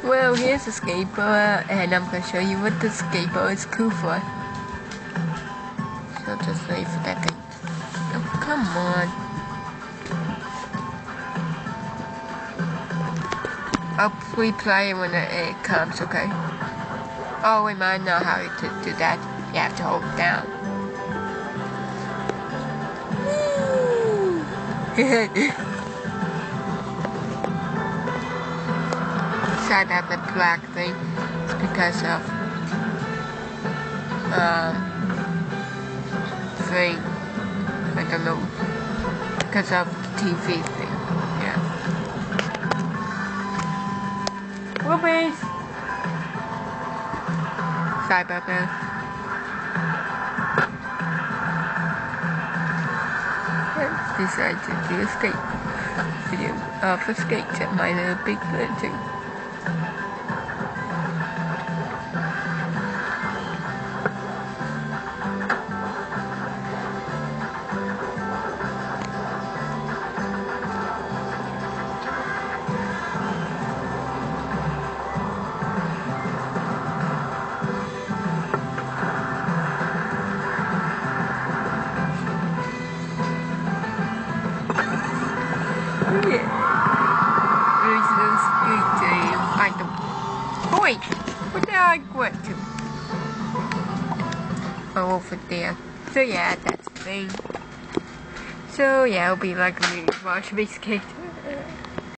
Well, here's a skateboard, and I'm gonna show you what the skateboard is cool for. So just wait for that thing. Oh, come on. I'll replay it when it comes, okay? Oh, we might know how to do that. You have to hold it down. Sorry about the black thing. It's because of thing. I don't know. Because of the TV thing. Yeah. Whoopies! Sorry about that. Let's decide to do a skate video of a skate at my little big lantern. Yeah. There's no skate item. Oh wait, where did I go to? Oh, over there. So yeah, that's the thing. So yeah, it'll be like a really watch me skate.